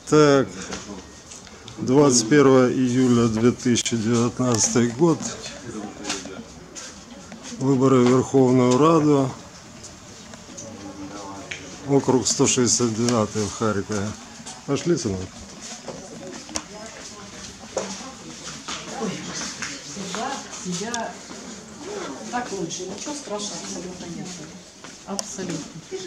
Так, 21 июля 2019 год. Выборы в Верховную Раду. Округ 169 в Харькове. Пошли, сынок. Себя так лучше, ничего страшного абсолютно нет. Абсолютно.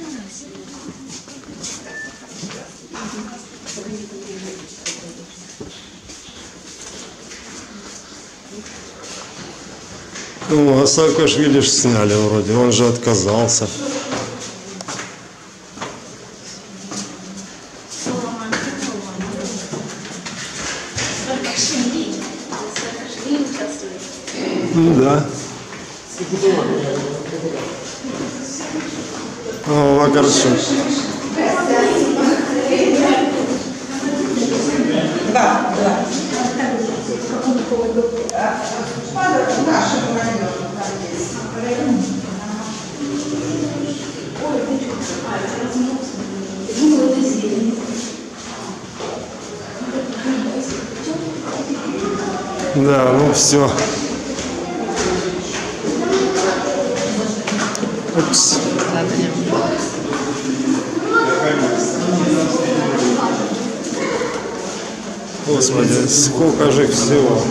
Ну, а Саакашвили сняли вроде, он же отказался. Да. О, Вакарчук. Да. Да, ну все. Упс. Господи, сколько же всего.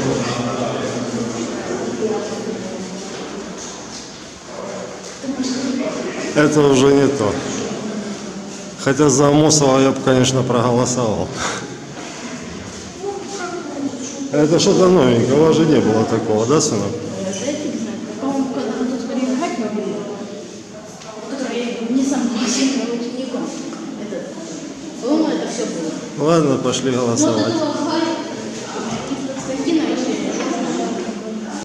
Это уже не то. Хотя за Амосова я бы, конечно, проголосовал. Это что-то новенькое, у вас же не было такого, да, сынок? Ладно, пошли голосовать.